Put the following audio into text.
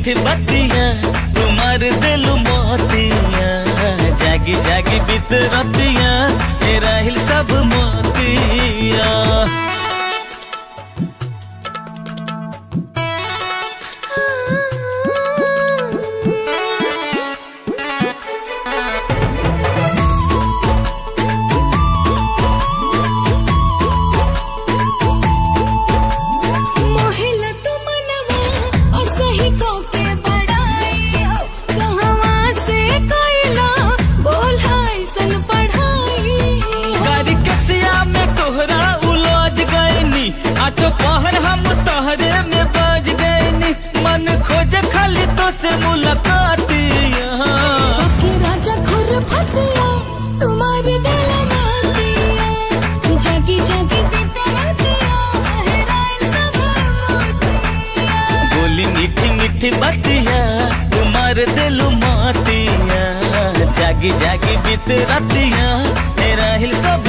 मीठी बत्तियां तुम्हार दिल मोतियां, जागी जागी बीत रतियां तेरा हिल सब मोतियां। तो पहर हम तोहरे में बज गए नी, मन खोजे खाली तो से मुलाकातियां। राजा खुर फतिया तुम्हारे दिल मोतिया, जागी जागी बीते रतियां हेराइल सब मोतिया। बोली मीठी मीठी बतिया तुम्हारे दिल मोतिया, जागी जागी बीते रतियां हेराइल सब